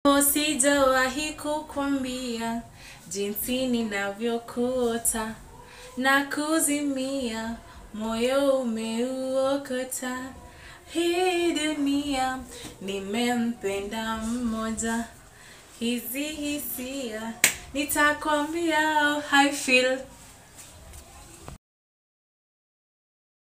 Sijawahi kukwambia jinsi ninavyokuota na kuzimia, moyo umeuokota. Hii dunia nimempenda mmoja, hizi hisia nitakwambia how I feel.